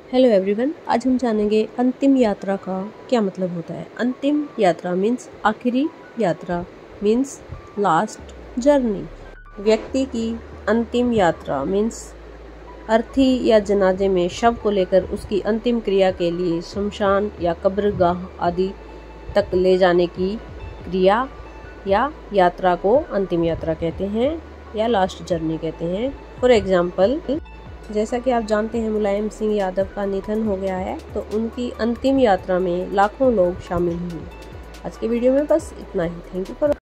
Hello everyone, आज हम जानेंगे अंतिम यात्रा का क्या मतलब होता है। अंतिम यात्रा मीन्स आखिरी यात्रा, मीन्स लास्ट जर्नी। व्यक्ति की अंतिम यात्रा मीन्स अर्थी या जनाजे में शव को लेकर उसकी अंतिम क्रिया के लिए शमशान या कब्रगाह आदि तक ले जाने की क्रिया या यात्रा को अंतिम यात्रा कहते हैं या लास्ट जर्नी कहते हैं। फॉर एग्जाम्पल, जैसा कि आप जानते हैं मुलायम सिंह यादव का निधन हो गया है, तो उनकी अंतिम यात्रा में लाखों लोग शामिल हुए। आज के वीडियो में बस इतना ही। Thank you for